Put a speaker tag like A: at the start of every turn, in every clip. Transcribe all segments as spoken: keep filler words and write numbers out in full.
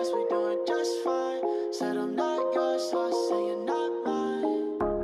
A: guess we doing just fine. Said I'm not yours, so I say you're not mine.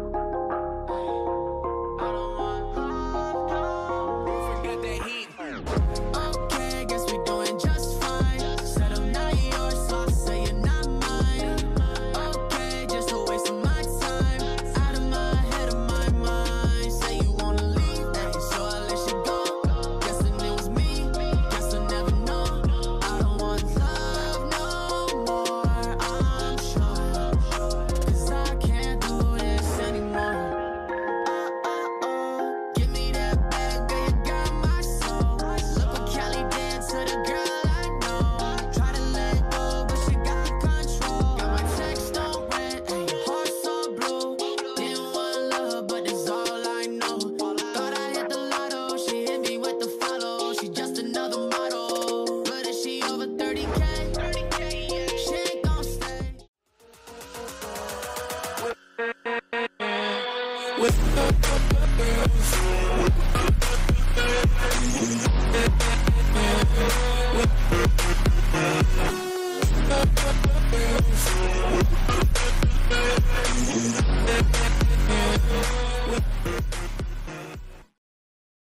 A: I don't want love, no. Forget the heat. Okay, guess we doing just fine. Said I'm not yours, so I say you're not mine. Okay, just a waste of my time. Out of my head, of my mind. Say you wanna leave, hey, so I let you go. Guessing it was me, guess I never know. I don't want love no more, I'm sure. Cause I can't do this anymore. Oh, oh, oh, give me that bag, girl, you got my soul. Look what Kelly did to the girl I know. Try to let go, but she got control. Got my text on red, and your heart so blue. Didn't want love, but that's all I know. Thought I hit the lotto, she hit me with the follow. She just another model, but is she over thirty K? She ain't gon' stay.
B: With